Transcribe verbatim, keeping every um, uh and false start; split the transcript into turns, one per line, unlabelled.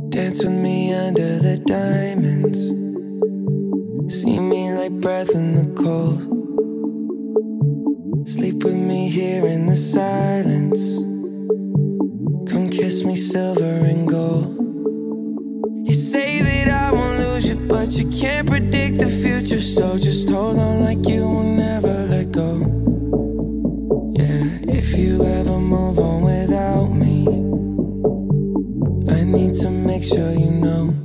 Dance with me under the diamonds. See me like breath in the cold. Sleep with me here in the silence. Come kiss me silver and gold. You say that I won't lose you, but you can't predict the future. So just hold on like you will never let go. Yeah, if you ever move on without me, I need to make sure you know.